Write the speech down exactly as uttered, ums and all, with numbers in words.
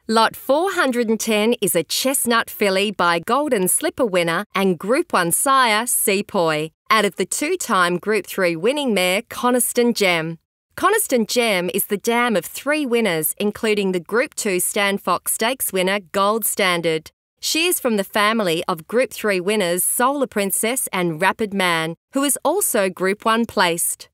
Lot four hundred ten is a chestnut filly by Golden Slipper winner and Group one sire Sepoy, out of the two-time Group three winning mare Coniston Gem. Coniston Gem is the dam of three winners, including the Group two Stanfox Stakes winner Gold Standard. She is from the family of Group three winners Solar Princess and Rapid Man, who is also Group one placed.